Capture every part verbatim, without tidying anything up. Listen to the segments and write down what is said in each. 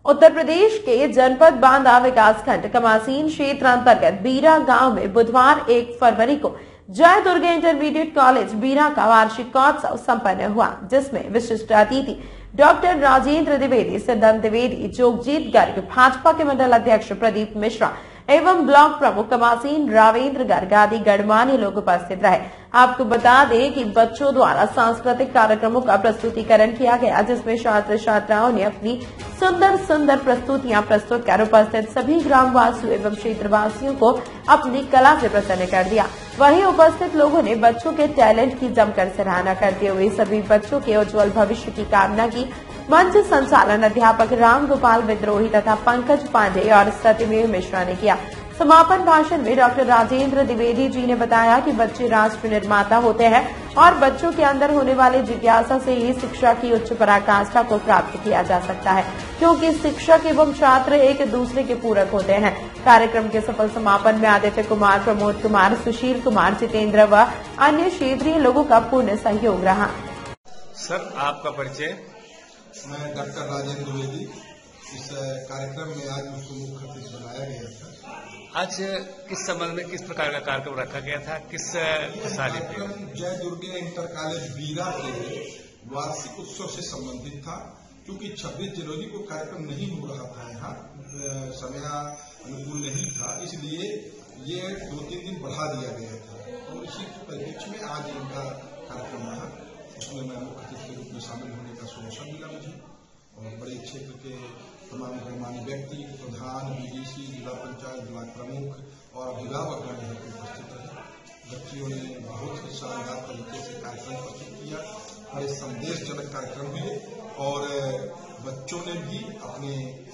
उत्तर प्रदेश के जनपद बांदा विकासखंड कमासीन क्षेत्र अंतर्गत बीरा गांव में बुधवार एक फरवरी को जय दुर्गे इंटरमीडिएट कॉलेज बीरा का वार्षिकोत्सव संपन्न हुआ, जिसमें विशिष्ट अतिथि डॉक्टर राजेंद्र द्विवेदी, सिद्धांत द्विवेदी, जोगजीत गर्ग, भाजपा के मंडल अध्यक्ष प्रदीप मिश्रा एवं ब्लॉक प्रमुख कमासीन रावेंद्र गर्ग आदि गणमान्य लोग उपस्थित रहे। आपको बता दें कि बच्चों द्वारा सांस्कृतिक कार्यक्रमों का प्रस्तुतिकरण किया गया, जिसमें छात्र छात्राओं ने अपनी सुंदर सुंदर प्रस्तुतियां प्रस्तुत कर उपस्थित सभी ग्रामवासियों एवं क्षेत्रवासियों को अपनी कला से प्रसन्न कर दिया। वहीं उपस्थित लोगों ने बच्चों के टैलेंट की जमकर सराहना करते हुए सभी बच्चों के उज्जवल भविष्य की कामना की। मंच संचालन अध्यापक राम गोपाल विद्रोही तथा पंकज पांडे और सत्यमेव मिश्रा ने किया। समापन भाषण में डॉक्टर राजेंद्र द्विवेदी जी ने बताया कि बच्चे राष्ट्र निर्माता होते हैं और बच्चों के अंदर होने वाले जिज्ञासा से ही शिक्षा की उच्च पराकाष्ठा को प्राप्त किया जा सकता है, क्योंकि शिक्षक एवं छात्र एक दूसरे के पूरक होते हैं। कार्यक्रम के सफल समापन में आदित्य कुमार, प्रमोद कुमार, सुशील कुमार, जितेंद्र व अन्य क्षेत्रीय लोगों का पूर्ण सहयोग रहा। सर, आपका परिचय? मैं डॉक्टर राजेंद्र द्विवेदी। इस कार्यक्रम में आज मुझको मुख्य अतिथि बनाया गया था। आज किस संबंध में किस प्रकार का कार्यक्रम रखा गया था? किस कार्यक्रम जय दुर्गे इंटर कॉलेज बीरा के वार्षिक उत्सव से संबंधित था। क्योंकि छब्बीस जनवरी को कार्यक्रम नहीं हो रहा था, यहाँ समय अनुकूल नहीं था, इसलिए ये दो तीन दिन बढ़ा दिया गया था और इसी परिप्रेक्ष्य में आज इनका कार्यक्रम रहा। उसमें मैं मुख्य अतिथि के रूप में शामिल होने का अवसर मिला मुझे और बड़े क्षेत्र के तमाम गणमान्य व्यक्ति, प्रधान, बीडीसी, जिला पंचायत, ब्लॉक प्रमुख और अभिभावक गण यहाँ पे उपस्थित रहे। बच्चियों ने बहुत ही शानदार तरीके से कार्यक्रम प्रस्तुत किया। बड़े संदेशजनक कार्यक्रम हुए और बच्चों ने भी अपने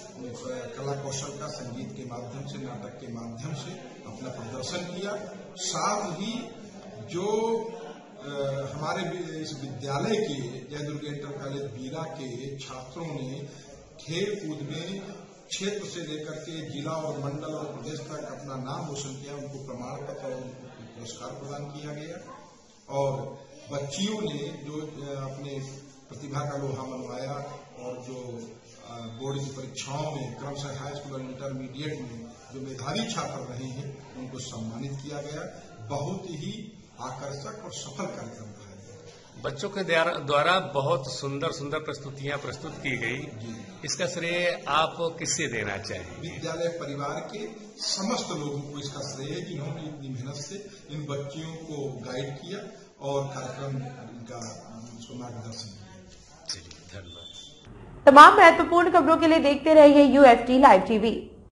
कला कौशल का संगीत के माध्यम से, नाटक के माध्यम से अपना प्रदर्शन किया। साथ ही जो हमारे इस विद्यालय के जय दुर्गे इंटर कॉलेज बीरा के छात्रों ने खेल कूद में क्षेत्र से लेकर के जिला और मंडल और प्रदेश तक अपना नाम रोशन किया, उनको प्रमाण पत्र और पुरस्कार प्रदान किया गया। और बच्चियों ने जो अपने प्रतिभा का लोहा मनवाया और जो बोर्ड की परीक्षाओं में क्रमशः हाई स्कूल और इंटरमीडिएट में जो मेधावी छात्र रहे हैं, उनको सम्मानित किया गया। बहुत ही आकर्षक और सफल कार्यक्रम रहा। बच्चों के द्वारा बहुत सुंदर सुंदर प्रस्तुतियां प्रस्तुत की गई। इसका श्रेय आप किससे देना चाहेंगे? विद्यालय परिवार के समस्त लोगों को इसका श्रेय है, जिन्होंने इतनी मेहनत से इन बच्चियों को गाइड किया और कार्यक्रम इनका मार्गदर्शन किया। धन्यवाद। तमाम महत्वपूर्ण खबरों के लिए देखते रहिए यूएफटी लाइव टीवी।